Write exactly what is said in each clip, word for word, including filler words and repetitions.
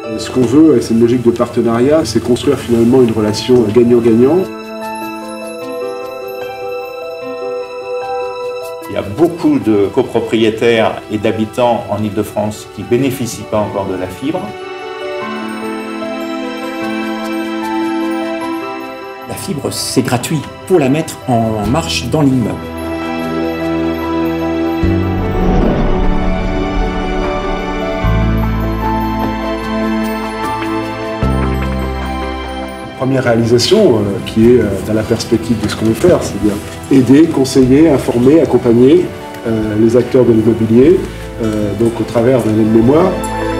Ce qu'on veut, et c'est une logique de partenariat, c'est construire finalement une relation gagnant-gagnant. Il y a beaucoup de copropriétaires et d'habitants en Île-de-France qui ne bénéficient pas encore de la fibre. La fibre, c'est gratuit pour la mettre en marche dans l'immeuble. Première réalisation euh, qui est euh, dans la perspective de ce qu'on veut faire, c'est-à-dire aider, conseiller, informer, accompagner euh, les acteurs de l'immobilier, euh, donc au travers d'un aide-mémoire.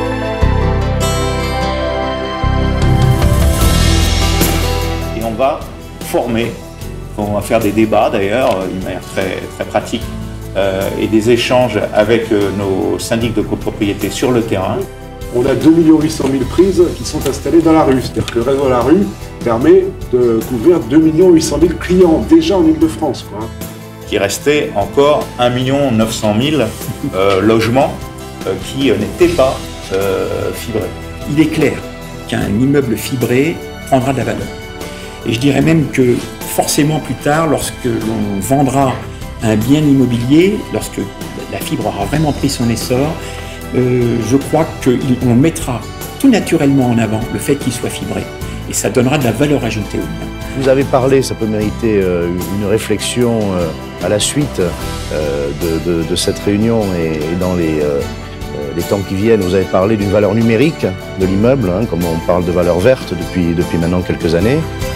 Et on va former, on va faire des débats d'ailleurs, d'une manière très, très pratique, euh, et des échanges avec euh, nos syndics de copropriété sur le terrain. On a deux millions huit cent mille prises qui sont installées dans la rue, c'est-à-dire que le réseau de la rue permet de couvrir deux millions huit cent mille clients déjà en Île-de-France. Il restait encore un million neuf cent mille euh, logements euh, qui euh, n'étaient pas euh, fibrés. Il est clair qu'un immeuble fibré prendra de la valeur. Et je dirais même que forcément plus tard, lorsque l'on vendra un bien immobilier, lorsque la fibre aura vraiment pris son essor, euh, je crois qu'on mettra tout naturellement en avant le fait qu'il soit fibré. Et ça donnera de la valeur ajoutée au bien. Vous avez parlé, ça peut mériter euh, une réflexion euh, à la suite euh, de, de, de cette réunion et, et dans les, euh, les temps qui viennent. Vous avez parlé d'une valeur numérique de l'immeuble, hein, comme on parle de valeur verte depuis, depuis maintenant quelques années.